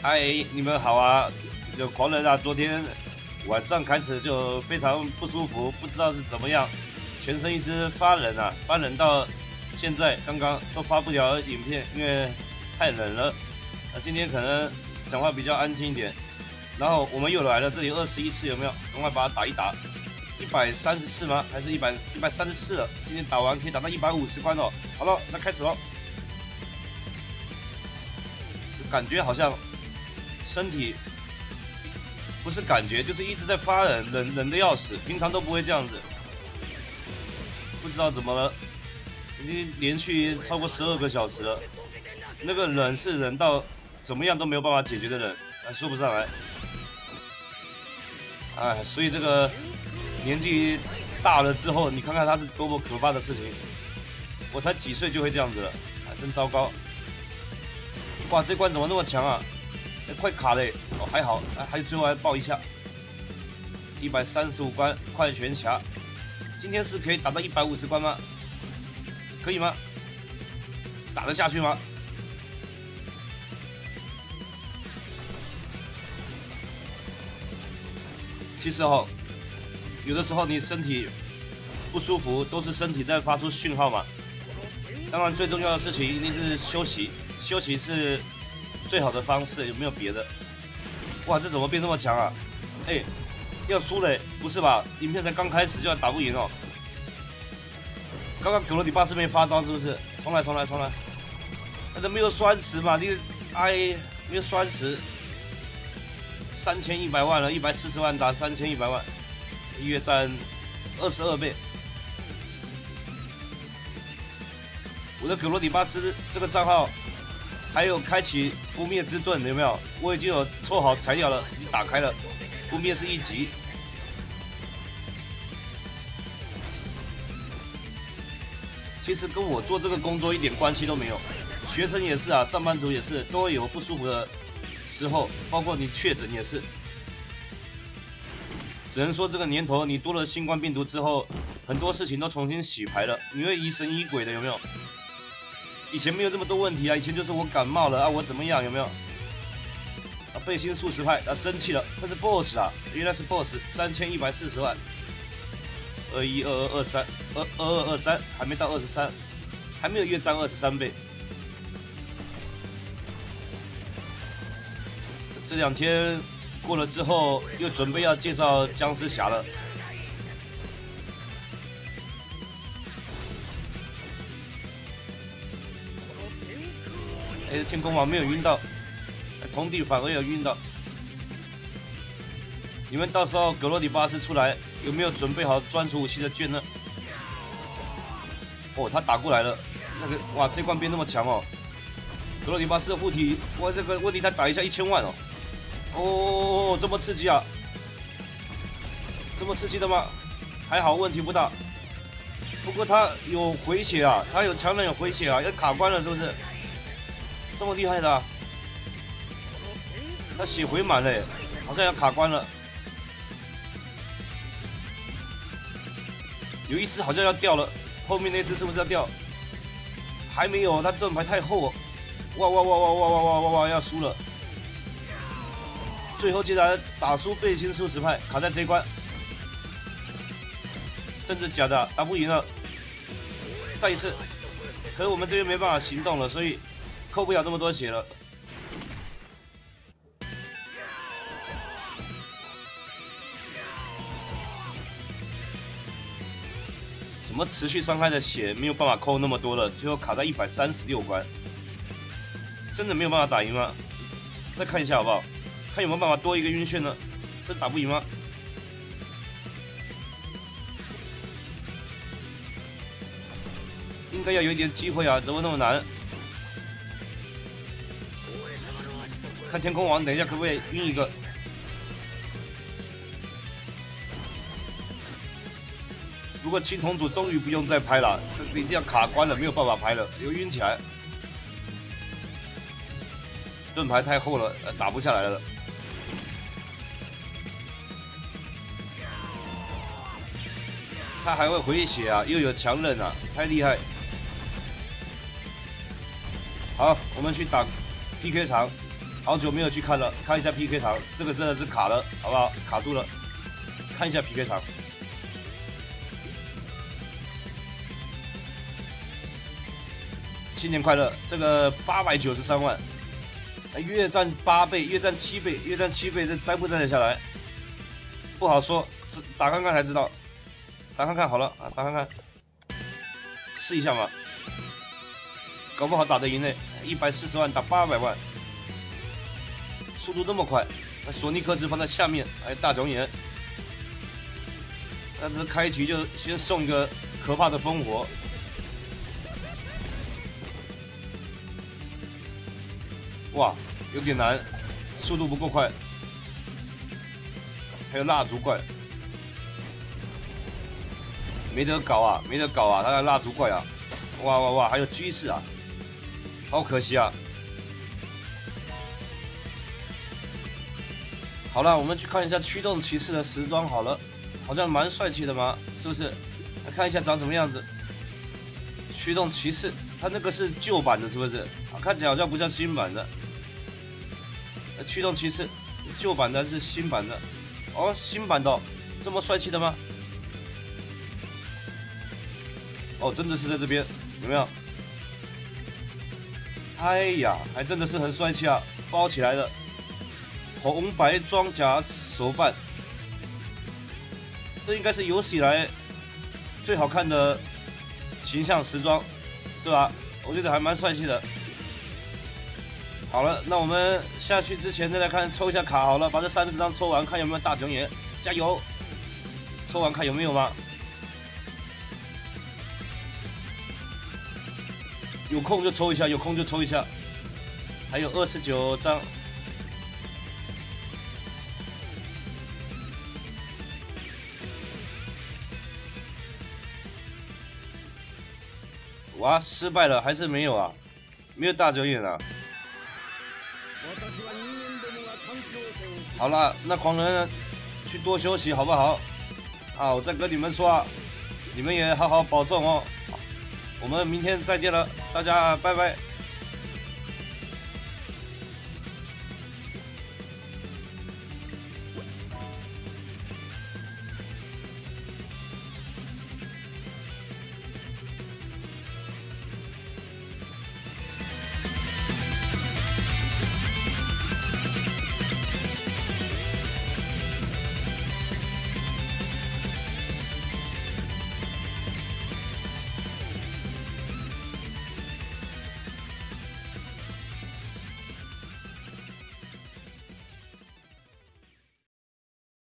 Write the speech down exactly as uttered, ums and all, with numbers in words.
嗨，你们好啊！有狂人啊，昨天晚上开始就非常不舒服，不知道是怎么样，全身一直发冷啊，发冷到现在刚刚都发不了影片，因为太冷了。那今天可能讲话比较安静一点。然后我们又来了，这里二十一次有没有？赶快把它打一打。一百三十四吗？还是一百一百三十四了？今天打完可以打到一百五十关哦。好了，那开始喽。感觉好像身体不是感觉，就是一直在发冷，冷冷的要死。平常都不会这样子，不知道怎么了，已经连续超过十二个小时了。那个冷是冷到怎么样都没有办法解决的冷，还说不上来。哎，所以这个年纪大了之后，你看看它是多么可怕的事情。我才几岁就会这样子了，啊，真糟糕。哇，这关怎么那么强啊？欸、快卡嘞！哦，还好，哎，还最后还爆一下。一百三十五关快拳侠，今天是可以打到一百五十关吗？可以吗？打得下去吗？其实哦，有的时候你身体不舒服，都是身体在发出讯号嘛。当然，最重要的事情一定是休息。休息是最好的方式，有没有别的？哇，这怎么变那么强啊？哎、欸，要输了、欸？不是吧？影片才刚开始就要打不赢哦。刚刚格罗迪巴斯没发招是不是？重来，重来，重来！那都没有酸石嘛？你哎，没有酸石，三千一百万了，一百四十万打三千一百万，约占二十二倍。我的格罗迪巴斯这个账号。还有开启不灭之盾有没有？我已经有凑好材料了，已经打开了。不灭是一级。其实跟我做这个工作一点关系都没有，学生也是啊，上班族也是，都会有不舒服的时候，包括你确诊也是。只能说这个年头，你多了新冠病毒之后，很多事情都重新洗牌了，你会疑神疑鬼的，有没有？以前没有这么多问题啊，以前就是我感冒了啊，我怎么样有没有？啊，背心素食派啊，生气了，这是 boss 啊，原来是 boss， 三千一百四十万，二一二二二三，二二二二三，还没到二十三，还没有约占二十三倍。这这两天过了之后，又准备要介绍僵尸侠了。哎，天空王没有晕到，童弟反而有晕到。你们到时候格罗迪巴斯出来，有没有准备好专属武器的券呢？哦，他打过来了，那个哇，这关变那么强哦！格罗迪巴斯的护体，哇，这个问题他打一下一千万哦！哦，这么刺激啊！这么刺激的吗？还好，问题不大。不过他有回血啊，他有强人有回血啊，要卡关了是不是？这么厉害的、啊，他血回满了，好像要卡关了。有一只好像要掉了，后面那只是不是要掉？还没有，他盾牌太厚、哦。哇哇哇哇哇哇哇哇哇，要输了！最后竟然打输背心素食派，卡在这一关。真的假的、啊？打不赢了。再一次，可是我们这边没办法行动了，所以。扣不了那么多血了。怎么持续伤害的血没有办法扣那么多了？最后卡在一百三十六关，真的没有办法打赢吗？再看一下好不好？看有没有办法多一个晕眩呢？真打不赢吗？应该要有一点机会啊，怎么那么难？看天空王，等一下可不可以晕一个？如果青铜组终于不用再拍了，你这样卡关了，没有办法拍了，又晕起来。盾牌太厚了，打不下来了。他还会回血啊，又有强韧啊，太厉害！好，我们去打 P K 场。 好久没有去看了，看一下 P K 场，这个真的是卡了，好不好？卡住了，看一下 P K 场。新年快乐！这个八百九十三万，越战八倍，越战七倍，越战七倍，这摘不摘得下来？不好说，打看看才知道。打看看好了啊，打看看，试一下嘛，搞不好打得赢呢。一百四十万打八百万。 速度那么快，那索尼克斯放在下面，还有大肿眼，那这开局就先送一个可怕的烽火，哇，有点难，速度不够快，还有蜡烛怪，没得搞啊，没得搞啊，他的蜡烛怪啊，哇哇哇，还有居士啊，好可惜啊。 好了，我们去看一下驱动骑士的时装好了，好像蛮帅气的嘛，是不是？来看一下长什么样子。驱动骑士，它那个是旧版的，是不是？啊，看起来好像不像新版的。驱动骑士，旧版的还是新版的？哦，新版的、哦，这么帅气的吗？哦，真的是在这边，有没有？哎呀，还真的是很帅气啊，包起来的。 红白装甲手办，这应该是有史以来最好看的形象时装，是吧？我觉得还蛮帅气的。好了，那我们下去之前再来看抽一下卡好了，把这三十张抽完，看有没有大肿眼，加油！抽完看有没有吗？有空就抽一下，有空就抽一下，还有二十九张。 哇，失败了，还是没有啊？没有大肿眼啊！好了，那狂人去多休息好不好？啊，我再跟你们说啊，你们也好好保重哦。我们明天再见了，大家拜拜。